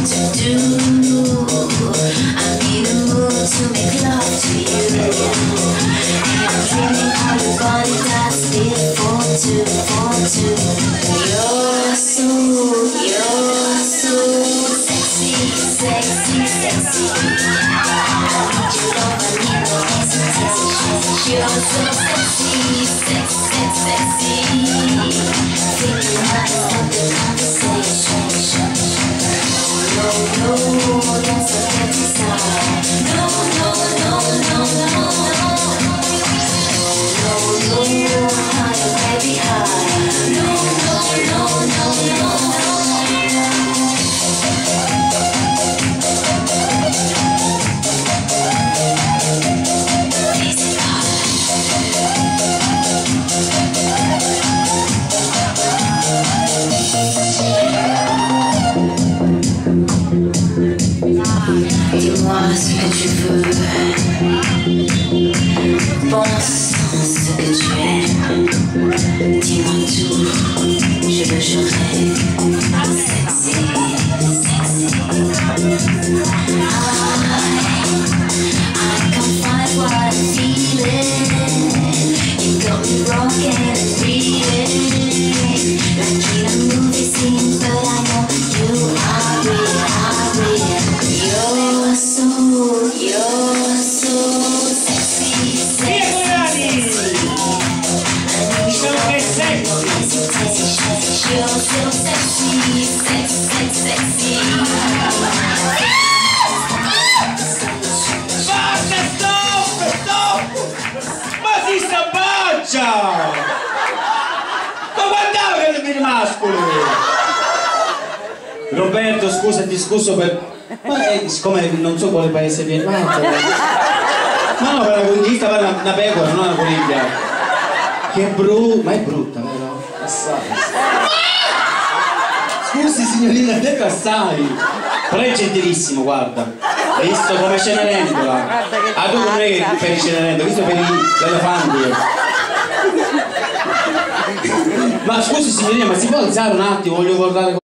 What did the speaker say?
Dis-moi ce que tu veux, pense ce que tu aimes. Dis-moi tout, je le jurerai. Sexy, sexy. I can't find what I'm feeling. You got me rocking and reeling, like in a movie scene, but I know you are real, You're so sexy, sexy, You're so sexy, sexy. Basta, stop! Ma si sabaccia! Ma guardate che sono mascoli! Roberto, scusa, ti scuso per... Ma siccome non so quale paese viene fatto. Ma no, per la conquista per una pecora, non una coniglia. Che brutta, ma è brutta, vero? Assai. Scusi signorina, ha detto assai. Però è gentilissimo, guarda. Hai visto come Cenerentola? Ah, tu non è che per i Cenerentola, visto per gli elefanti. Ma scusi signorina, ma si può alzare un attimo, voglio guardare.